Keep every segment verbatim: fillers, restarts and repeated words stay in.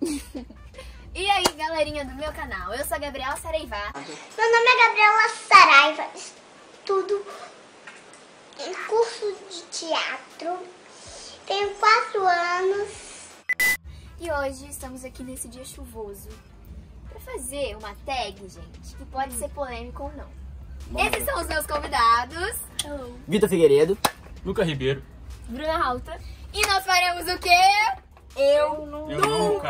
E aí, galerinha do meu canal, eu sou a Gabriela Saraiva. Meu nome é Gabriela Saraiva, estudo em curso de teatro, tenho quatro anos. E hoje estamos aqui nesse dia chuvoso pra fazer uma tag, gente, que pode ser polêmico ou não. Bom, esses são os meus convidados. Hello. Vitor Figueiredo, Luca Ribeiro, Bruna Rauta. E nós faremos o quê? Eu, Eu nunca! nunca.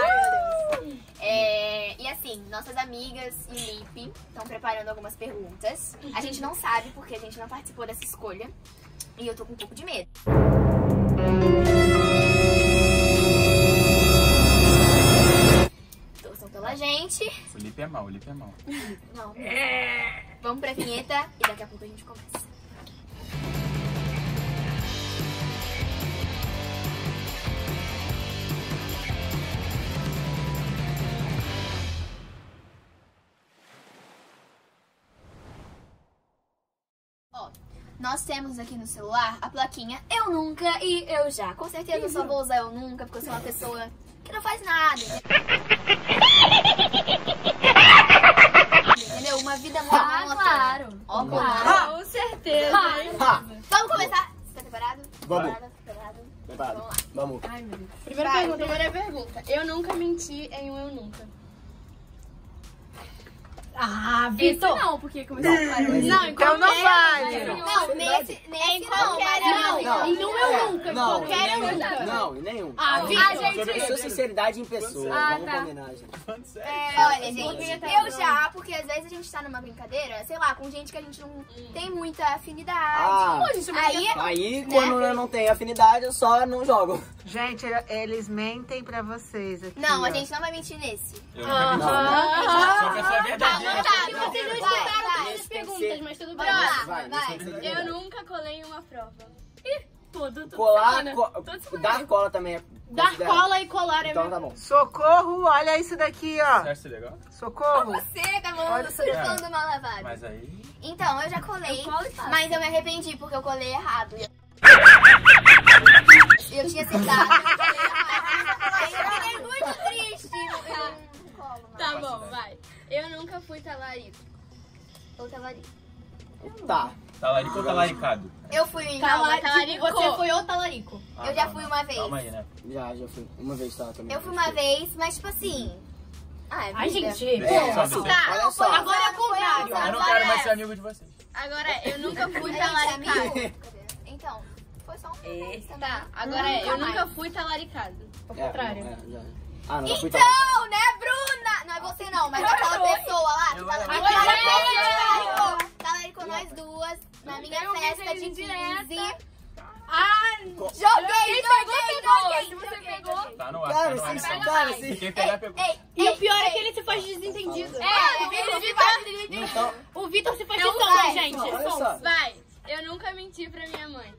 É, e assim, nossas amigas e Lipe estão preparando algumas perguntas. A gente não sabe porque a gente não participou dessa escolha. E eu tô com um pouco de medo. Torçam pela gente. O Lipe é mal, o Lipe é mal. Não. É. Vamos pra vinheta e daqui a pouco a gente começa. Ó, nós temos aqui no celular a plaquinha Eu Nunca e Eu Já. Com certeza eu só vou usar Eu Nunca porque eu sou uma pessoa que não faz nada. Entendeu? Uma vida muito Ah, monótona. claro. Ó, Claro. Com certeza. Ha! Vamos começar? Você tá preparado? Vamos. Preparado? Preparado? Preparado. Vamos lá. Vamos. Ai, meu Deus. Primeira Vai. pergunta, primeira pergunta. Eu nunca menti em um Eu Nunca. Ah, Vitor! Não, porque começou a falar. Não, Então não vale. Não, nesse, nesse não, mas Não, não. em um Eu Nunca. Não, Qualquer Eu nenhum. Nunca. Não, em nenhum. Ah, Não. Vitor. A gente... Eu sou sinceridade em pessoa. Ah, Vamos tá. combinar, gente. É, olha, gente, eu já, porque às vezes a gente tá numa brincadeira, sei lá, com gente que a gente não tem muita afinidade. Ah. Pô, gente, aí, Aí, quando eu não tenho afinidade, eu só não jogo. Gente, eles mentem pra vocês aqui. não, a ó. gente não vai mentir nesse. Eu nunca menti. Sou uma pessoa verdadeira. Tá, E não, vocês não vai, escutaram vai. todas as perguntas, mas tudo bem. Vamos lá, Vai, vai. deixa eu ver. Eu nunca colei em uma prova. Tudo, tudo. Colar, semana. co Toda semana. dar cola também é Dar considerado. cola e colar é Então mesmo. tá bom. Socorro, olha isso daqui, Você ó. acha isso legal? Socorro. Você tá falando, Olha você isso tá aqui. falando mal lavado. Mas aí... Então, eu já colei, mas eu me arrependi porque eu colei errado. Eu tinha acertado, eu colei errado. Aí eu fiquei muito triste. Eu não colo mais. Tá bom, vai. Eu nunca fui talarico. Ou talarico. Tá. Talarico ou talaricado? Eu fui em Calma, Calma, talarico. Você foi o talarico. Ah, Eu já calma. fui uma vez. Calma aí, né? Já, já fui. Uma vez tá também. Eu fui uma vez, mas tipo assim... Ah, é Ai, vida. gente. Deixa eu só dizer. Tá, Olha só. agora é o contrário. Eu não quero mais ser amigo de vocês. Agora, eu nunca fui A gente é talaricado. amigo? Então, foi só um vez também. Tá, agora Nunca eu mais. nunca fui talaricado. Ao É, contrário. não, é, já. Ah, não, já fui Então, né, Bruna? Não é você não, mas aquela pessoa lá que Eu tá era. na minha Agora festa. Talaricou nós duas na minha Eu vi festa ele de indireta. quinze. Ah, Joguei, joguei, joguei. Se você joguei, pegou. joguei. Tá no ar, Cara, tá no ar. vocês então. cara, vocês... Quem pegar, pegou. Ei, E ei, o pior é ei. que ele se faz de desentendido. É, o ele Vitor, fica... Então, o Vitor se faz de Não sonsa, vai, gente. olha sonsa. só. Vai, eu nunca menti pra minha mãe.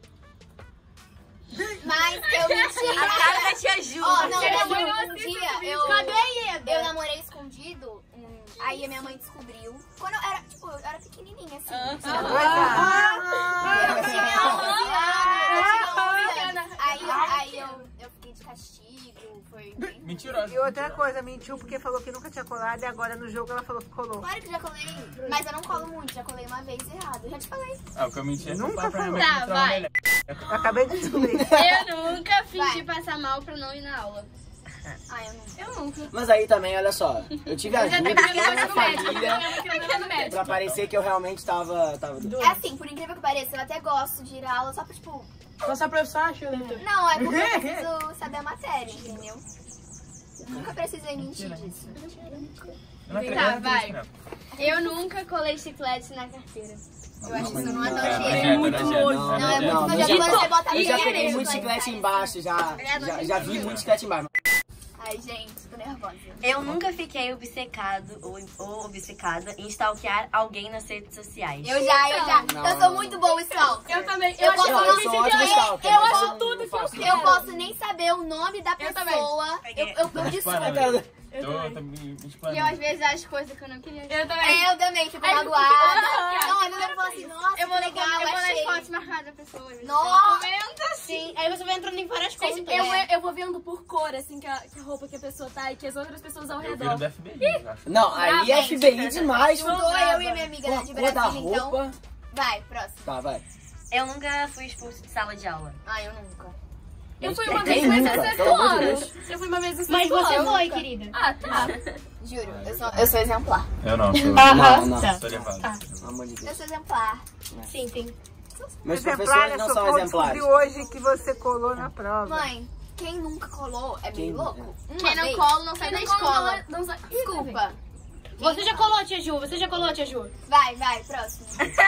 Mas eu menti. A cara da tia Ju. Ó, não, Tia eu Ju, namorei não um assiste dia, esse vídeo. eu- Cadê a Ieda? Eu namorei escondido, hum, aí a minha mãe descobriu. Quando eu era, tipo, eu era pequenininha, assim. Ah, Eu tinha ah, onze anos, eu tinha onze anos. Aí, Ah, aí eu, eu fiquei de castigo, foi bem... Mentirosa. E outra coisa, mentiu porque falou que nunca tinha colado e agora no jogo ela falou que colou. Claro que já colei, mas eu não colo muito, já colei uma vez errado, eu já te falei. Ah, o que eu menti é Nunca falar pra minha mãe Tá, que eu trabalho vai. elétrico. Eu acabei de descobrir. Eu nunca fingi Vai. passar mal pra não ir na aula. Ah, eu não. Eu nunca. mas aí também, olha só. Eu tive ajuda de toda a minha família médico. pra parecer que eu realmente tava... tava... É assim, por incrível que pareça, eu até gosto de ir à aula só pra, tipo... Nossa professora acha, Vitor. Não, é porque eu preciso saber a matéria, entendeu? Nunca precisei mentir disso. Eu não acredito Tá, nisso, vai. não. Eu nunca colei chiclete na carteira. Eu acho isso não é Não, nojento. é muito nojo. Não, é muito Não, nojento quando você bota Eu já milho peguei mesmo, muito vai, chiclete vai. embaixo, já, já, já vi muito chiclete embaixo. Ai, gente, tô nervosa. Eu nunca fiquei obcecado ou, ou obcecada em stalkear alguém nas redes sociais. Eu já, eu já. Não, eu não, sou não. muito boa em stalker. Eu também. Eu Eu, posso Não, não eu sou um ótimo stalker. Eu mas acho não tudo que eu faço quero. Eu posso nem saber o nome da Eu também. pessoa. Eu, eu, eu Mas, descubro. para, Eu tô, tô me, me E eu explanando. às vezes acho coisas que eu não queria. Eu também. É, eu também, fico magoada. Não, às vezes eu falo assim, nossa, Eu vou, que legal, eu vou achei. nas fotos marcadas da pessoa. Nossa! Comenta Sim, aí você vai entrando em várias contas. Gente, eu, eu vou vendo por cor, assim, que a, que a roupa que a pessoa tá e que as outras pessoas ao Eu viro redor. do F B I, eu acho. Não, aí é F B I demais. Juntou eu e minha amiga Com de a cor da Brasília, então. roupa. Vai, próximo. Tá, vai. Eu nunca fui expulso de sala de aula. Ah, eu nunca. Eu fui uma Quem vez no nunca? sexto Pelo amor de ano. Deus. Eu fui uma vez no sexto Mas você ano. foi, querida. Ah, tá. Juro, eu sou, eu sou exemplar. Eu não, sou, Não, não. Tá. sou levado. Pelo amor de Eu Deus. sou exemplar. Sim, sim. Meus Exemplar, professores eu não só são vou exemplares. descobrir hoje que você colou na prova. Mãe, quem nunca colou é Quem meio louco? Uma Quem não vez. cola não sai da Quem não escola. cola, não sai- Ih, Desculpa. Você já colou, tia Ju? Você já colou, tia Ju? Vai, vai, próximo.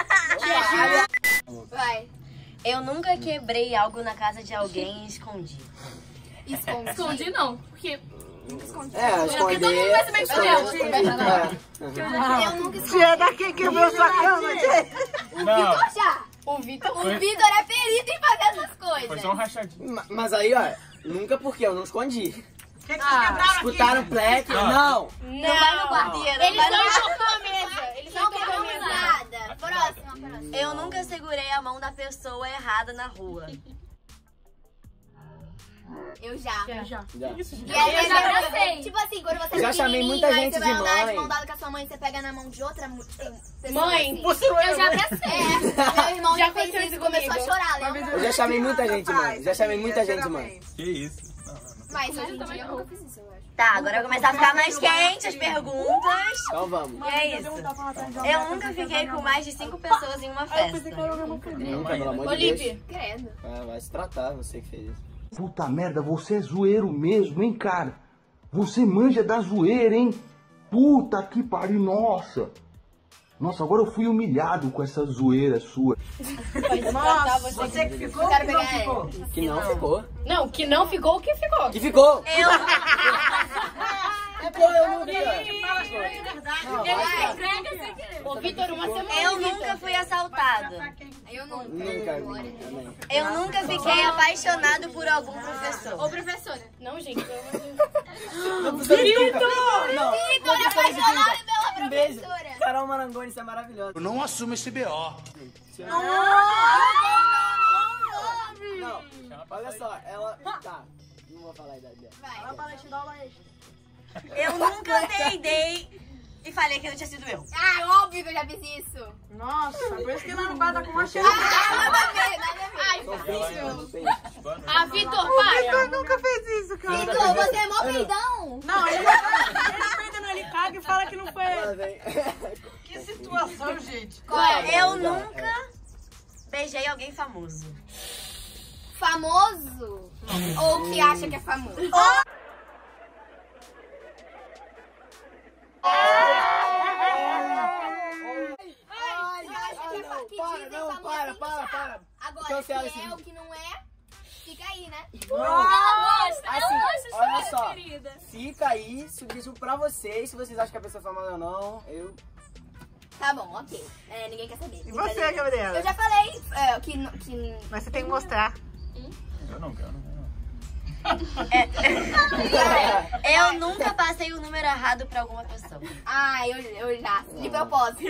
Vai. Eu nunca quebrei algo na casa de alguém e escondi. Esconde. Escondi não, porque... É, esconder. todo mundo vai saber que sou eu. esconder. É. Eu nunca escondi. Tia daqui quebrou sua cama, tia. Não, Já. O Vitor... O Vitor é perito em fazer essas coisas. foi só um rachadinho. Ma- Mas aí, ó, nunca porque eu não escondi. O que, que vocês quebraram aqui? Escutaram pleque? Não. Não vai no quarteiro. Ele vai só no- enxergou a mesa. Ele só Não enxergou a quebramos mesa. nada. Próxima, próxima. Eu nunca segurei a mão da pessoa errada na rua. Eu já. Já. Já. E aí, Eu já lembra- abracei. Tipo assim, quando você é Já chamei pequenininho, muita aí gente você vai de andar de mãe. mão dada com a sua mãe, você pega na mão de outra mu- tem pessoa Mãe, assim. Eu já abracei. É, meu irmão já, Já fez aconteceu isso e isso começou a comigo. chorar, lembra? Eu já chamei muita gente, mãe. Já chamei muita gente, mãe. geralmente. Que isso? Não, não, não. Mas hoje em dia eu nunca fiz isso, eu acho. tá, agora vai começar a ficar mais quente as perguntas. Então vamos. E é isso. Eu nunca fiquei com mais de cinco pessoas em uma festa. Nunca, pelo amor de Deus. Olivia. Credo. Ah, vai se tratar, você que fez isso. Puta merda, você é zoeiro mesmo, hein, cara? Você manja da zoeira, hein? Puta que pariu, nossa! Nossa, agora eu fui humilhado com essa zoeira sua. Nossa, você que ficou ou Quero que não pegar ficou? Que não ficou. Não, que não ficou, o que ficou? Que ficou. Eu... Ficou, eu não vi. Ô, Vitor, uma semana. Eu nunca fui assaltada. Eu nunca. Nunca, também. Eu nunca fiquei apaixonado por algum professor. Ô, professora. Não, gente, pelo amor de Deus. Não precisa de nunca. Não, Vitor é não precisa de apaixonado nunca. pela Um beijo. professora. Carol Marangoni, você é maravilhosa. Eu não assumo esse B O. Não, olha só, ela... Tá, não vou falar a idade dela. Vai. Eu nunca peidei e falei que não tinha sido eu. Ah, óbvio que eu já fiz isso. Nossa, por isso que lá no bar tá com uma cheia. Ah, nada a ver, nada a ver. Ai, Não fez, não fez. ah, Vitor, Vitor para. nunca fez isso, cara. Vitor, você é mó peidão. Não, ele, ele peida no ele caga e fala que não foi ele. Ela vem. Que situação, gente. Eu nunca beijei alguém famoso. Famoso? Ou que acha que é famoso? Ai, Você acha que é fa- que para, dizem não, famoso para, tem que para, estar. para. Agora, Cancela se esse é vídeo. o que não é, fica aí, né? Assim, olha só, fica aí, isso diz pra vocês, se vocês acham que a pessoa é famosa ou não, eu... Tá bom, ok. É, ninguém quer saber. E você, Gabriela? Eu já falei é, que, n- que... Mas você tem que mostrar. Eu não quero, não. Eu nunca passei o número errado pra alguma pessoa. Ah, eu, eu já. De propósito.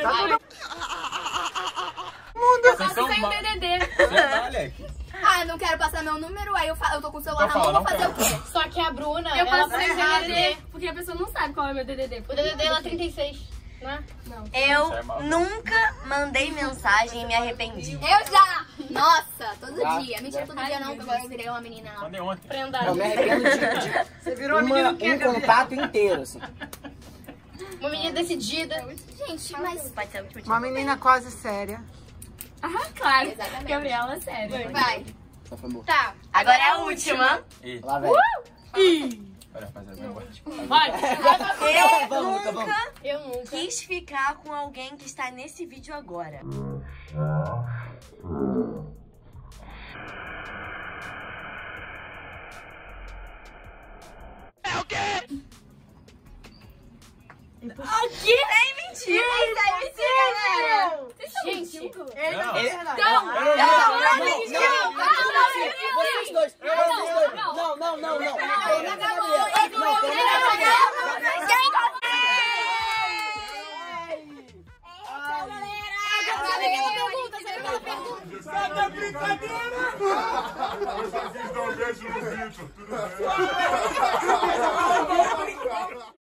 Vocês são Sem o ma- D D D. Você é moleque. Ah, eu não quero passar meu número, aí eu, fa- eu tô com o celular Então na mão, fala, vou não fazer o quero. quê? Só que a Bruna, Eu ela passei o faz D D D, porque a pessoa não sabe qual é o meu D D D. O D D D ela é trinta e seis, não é? Não. Eu Isso é mal. nunca mandei mensagem e me arrependi. Eu já! Nossa, todo Já, dia. Mentira, todo dia não, que agora eu virei uma menina. Mandei ontem. Prenda. Eu me arrependo de, de Você virou uma, uma menina que um contato inteiro, assim. Uma menina decidida. Gente, mas... Pode ser a última. Uma menina quase séria. Ah, claro. Exatamente. Gabriela, sério. Vai. Só foi bom. Tá. Agora é a última. E, Lá, velho. olha, rapaziada, vai embora. Vai. Eu Vamos, Luca, vamos. nunca Eu nunca. quis ficar com alguém que está nesse vídeo agora. O quê? É mentira! É mentira, galera. Gente, Ele- Não, Não, não, não, não, vocês dois, vocês dois. Não, não, não, não. Não, não, não, não. Vitor, tudo bem?